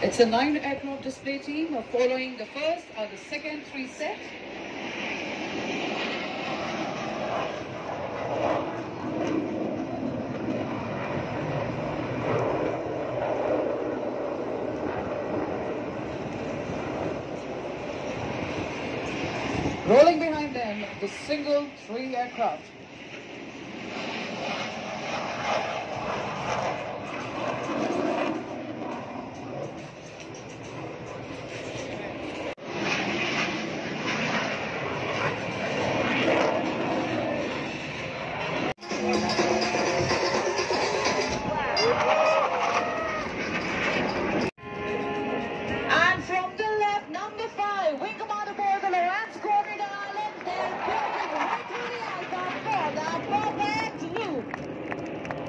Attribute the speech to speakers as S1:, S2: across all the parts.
S1: It's a 9-aircraft display team. Following the first or the second 3 sets. Rolling behind them, the single 3 aircraft.
S2: And from the left, number 5, Wing Commander for the Lawrence Corridor Island. They're pushing right through the alpha for that perfect loop.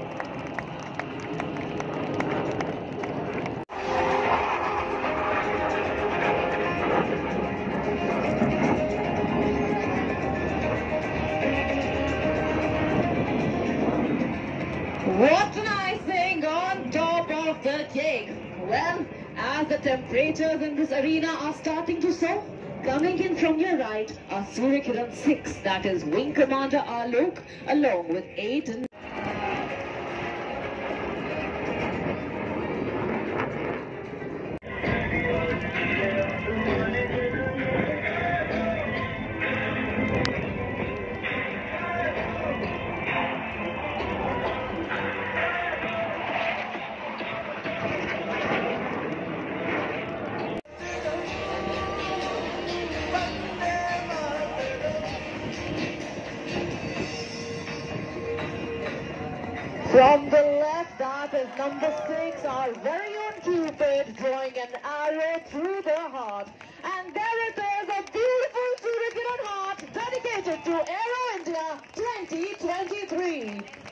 S2: What an icing on top of the cake. Well, as the temperatures in this arena are starting to soar, coming in from your right are Suryakiran 6, that is Wing Commander Alok, along with 8 and from the left, that is number 6, our very own Cupid, drawing an arrow through the heart. And there it is, a beautiful Suryakiran heart dedicated to Aero India 2023.